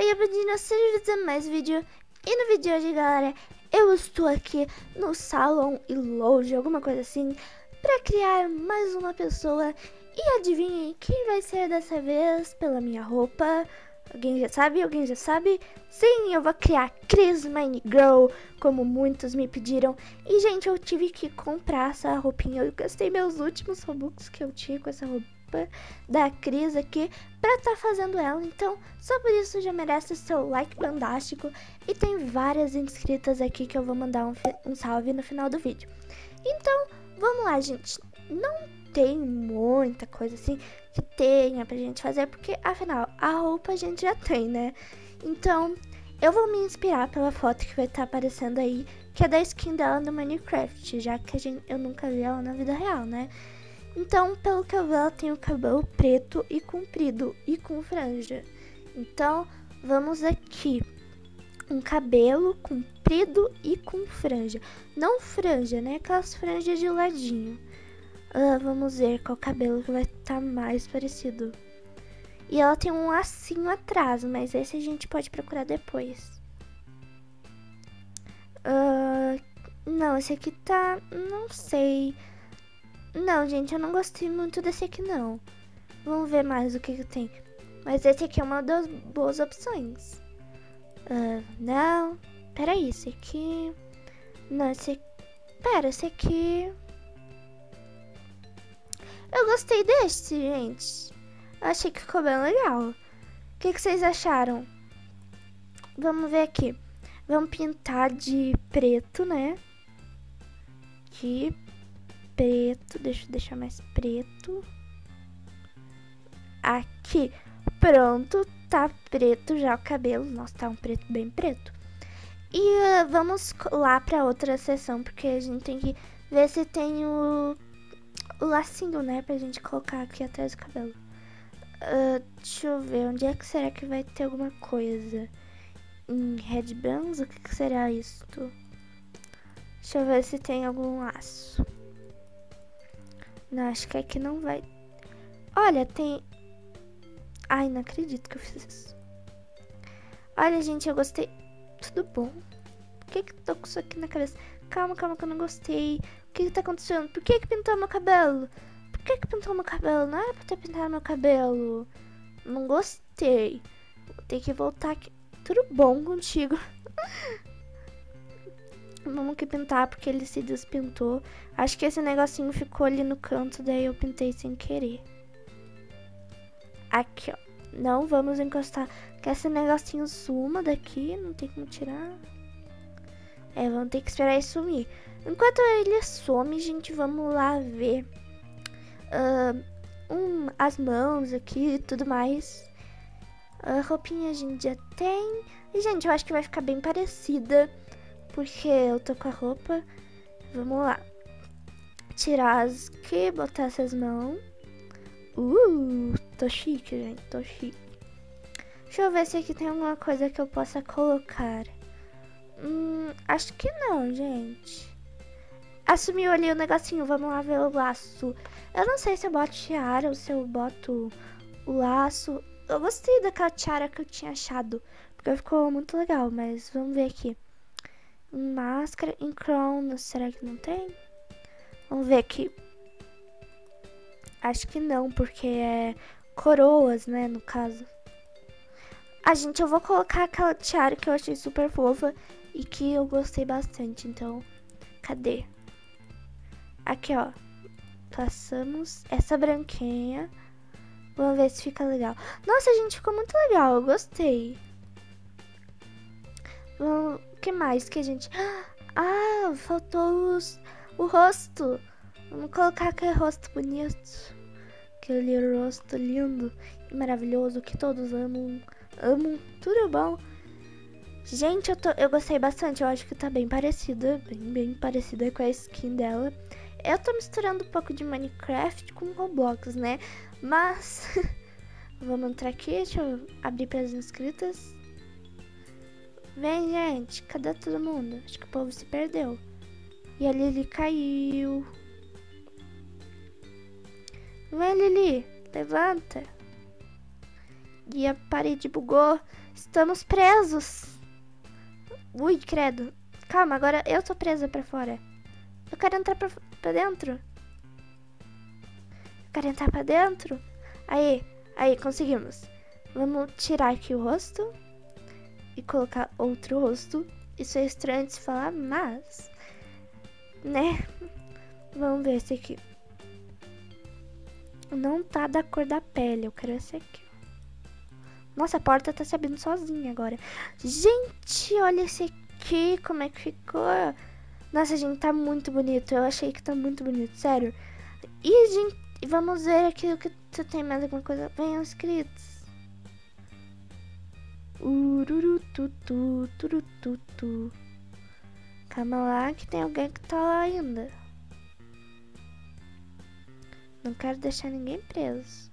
aí, Bandina, seja mais vídeo. E no vídeo de hoje, galera, eu estou aqui no Salon e Lounge, alguma coisa assim, pra criar mais uma pessoa. E adivinhem quem vai ser dessa vez pela minha roupa? Alguém já sabe? Alguém já sabe? Sim, eu vou criar Cris Mine Girl, como muitos me pediram. E, gente, eu tive que comprar essa roupinha. Eu gastei meus últimos Robux que eu tinha com essa roupa da Cris aqui pra tá fazendo ela. Então, só por isso já merece o seu like bandástico. E tem várias inscritas aqui que eu vou mandar um salve no final do vídeo. Então, vamos lá, gente. Não tem muita coisa assim que tenha pra gente fazer, porque afinal a roupa a gente já tem, né? Então eu vou me inspirar pela foto que vai estar aparecendo aí, que é da skin dela no Minecraft, já que eu nunca vi ela na vida real, né? Então, pelo que eu vi, ela tem o cabelo preto e comprido e com franja. Então vamos aqui, um cabelo comprido e com franja, não franja, né? Aquelas franjas de ladinho. Vamos ver qual cabelo que vai estar mais parecido. E ela tem um lacinho atrás, mas esse a gente pode procurar depois. Não, esse aqui tá... não sei. Não, gente, eu não gostei muito desse aqui, não. Vamos ver mais o que tem. Mas esse aqui é uma das boas opções. Não. Peraí, esse aqui... Não, esse aqui... Pera, esse aqui... Eu gostei desse, gente. Eu achei que ficou bem legal. O que vocês acharam? Vamos ver aqui. Vamos pintar de preto, né? De preto. Deixa eu deixar mais preto. Aqui. Pronto. Tá preto já o cabelo. Nossa, tá um preto bem preto. E vamos lá pra outra seção, porque a gente tem que ver se tem o lacinho, né, pra gente colocar aqui atrás do cabelo. Deixa eu ver, onde é que será que vai ter alguma coisa? Em headbands? O que será isto? Deixa eu ver se tem algum laço. Não, acho que aqui não vai. Olha, tem... Ai, não acredito que eu fiz isso. Olha, gente, eu gostei. Tudo bom? Por que tô com isso aqui na cabeça? Calma, calma, que eu não gostei. O que tá acontecendo? Por que pintou meu cabelo? Por que pintou meu cabelo? Não era pra ter pintado meu cabelo. Não gostei. Vou ter que voltar aqui. Tudo bom contigo? Vamos que pintar porque ele se despintou. Acho que esse negocinho ficou ali no canto, daí eu pintei sem querer. Aqui, ó. Não vamos encostar. Que esse negocinho suma daqui. Não tem como tirar. Vamos ter que esperar ele sumir. Enquanto ele some, gente, vamos lá ver as mãos aqui e tudo mais. A roupinha a gente já tem. E, gente, eu acho que vai ficar bem parecida, porque eu tô com a roupa. Vamos lá. Tirar as aqui, botar essas mãos. Tô chique, gente, tô chique. Deixa eu ver se aqui tem alguma coisa que eu possa colocar. Acho que não, gente. Assumiu ali o negocinho, vamos lá ver o laço. Eu não sei se eu boto tiara ou se eu boto o laço. Eu gostei daquela tiara que eu tinha achado, porque ficou muito legal, mas vamos ver aqui. Máscara em crown, será que não tem? Vamos ver aqui. Acho que não, porque é coroas, né, no caso. Gente, eu vou colocar aquela tiara que eu achei super fofa e que eu gostei bastante, então, cadê? Aqui, ó, passamos essa branquinha. Vamos ver se fica legal. Nossa, gente, ficou muito legal, eu gostei. O que mais que a gente... faltou o rosto. Vamos colocar aquele rosto bonito. Aquele rosto lindo e maravilhoso que todos amam. Tudo bom? Gente, eu gostei bastante. Eu acho que tá bem parecida. Bem parecida com a skin dela. Eu tô misturando um pouco de Minecraft com Roblox, né? Mas... Vamos entrar aqui. Deixa eu abrir para as inscritas. Vem, gente. Cadê todo mundo? Acho que o povo se perdeu. E a Lili caiu. Vem, Lili. Levanta. E a parede bugou. Estamos presos. Ui, credo. Calma, agora eu tô presa pra fora. Eu quero entrar pra dentro. Eu quero entrar pra dentro. Aí, conseguimos. Vamos tirar aqui o rosto. E colocar outro rosto. Isso é estranho de se falar, mas... né? Vamos ver esse aqui. Não tá da cor da pele. Eu quero esse aqui. Nossa, a porta tá se abrindo sozinha agora. Gente, olha esse aqui. Como é que ficou? Nossa, gente, tá muito bonito. Eu achei que tá muito bonito, sério. E, gente, vamos ver aqui o que tu tem mais alguma coisa. Venham inscritos. Ururututu, turututu. Calma lá que tem alguém que tá lá ainda. Não quero deixar ninguém preso.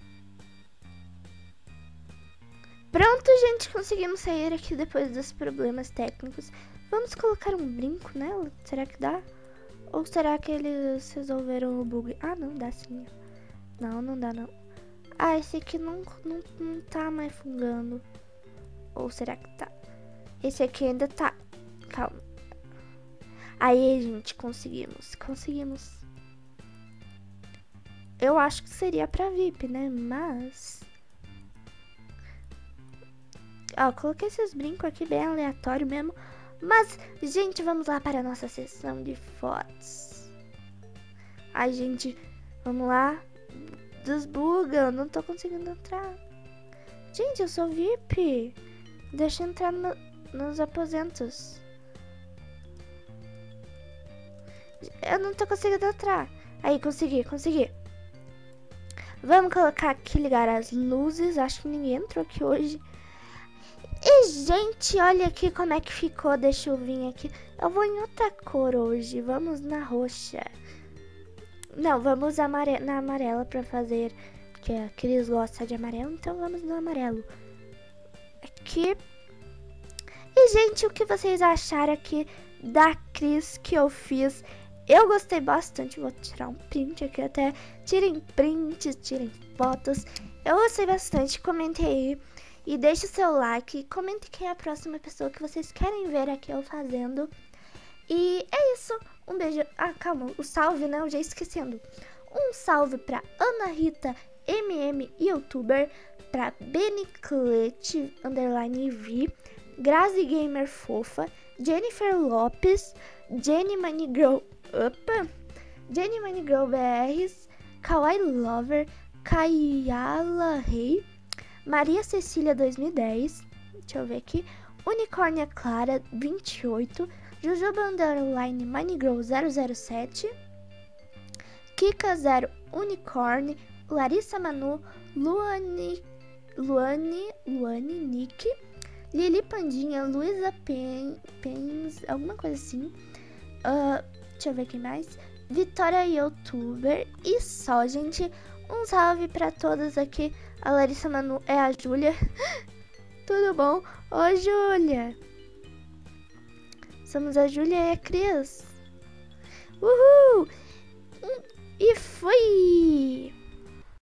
Pronto, gente, conseguimos sair aqui depois dos problemas técnicos. Vamos colocar um brinco nela? Será que dá? Ou será que eles resolveram o bug? Ah, não, dá sim. Não, não dá não. Ah, esse aqui não tá mais fungando. Ou será que tá? Esse aqui ainda tá. Calma. Aí, gente, conseguimos. Eu acho que seria pra VIP, né? Mas... ó, coloquei esses brincos aqui bem aleatório mesmo. Mas, gente, vamos lá para a nossa sessão de fotos. Ai, gente, vamos lá. Desbuga, eu não tô conseguindo entrar. Gente, eu sou VIP. Deixa eu entrar nos aposentos. Eu não tô conseguindo entrar. Aí, consegui. Vamos colocar aqui, ligar as luzes. Acho que ninguém entrou aqui hoje. E, gente, olha aqui como é que ficou. Deixa eu vir aqui. Eu vou em outra cor hoje. Vamos na roxa. Não, vamos na amarela pra fazer. Porque a Cris gosta de amarelo. Então vamos no amarelo. Aqui. E, gente, o que vocês acharam aqui da Cris que eu fiz? Eu gostei bastante. Vou tirar um print aqui até. Tirem prints, tirem fotos. Eu gostei bastante. Comentei aí. E deixe o seu like, comente quem é a próxima pessoa que vocês querem ver aqui eu fazendo. E é isso, um beijo. Ah, calma, o salve, né, eu já esquecendo. Um salve pra Ana Rita youtuber, pra Beniclete _v, Grazi Gamer Fofa, Jennifer Lopes, Jenny Manigirl BRs, Kawaii Lover, Kayala Rei, Maria Cecília 2010, deixa eu ver aqui, Unicórnia Clara 28, Jujuba Underline Minigirl 007, Kika 0 Unicorn, Larissa Manu, Luane Nick, Lili Pandinha, Luísa Pens, alguma coisa assim, deixa eu ver quem mais, Vitória Youtuber e só, gente. Um salve pra todas aqui. A Larissa Manu é a Júlia. Tudo bom? Oi, Júlia. Somos a Júlia e a Cris. Uhul! E fui!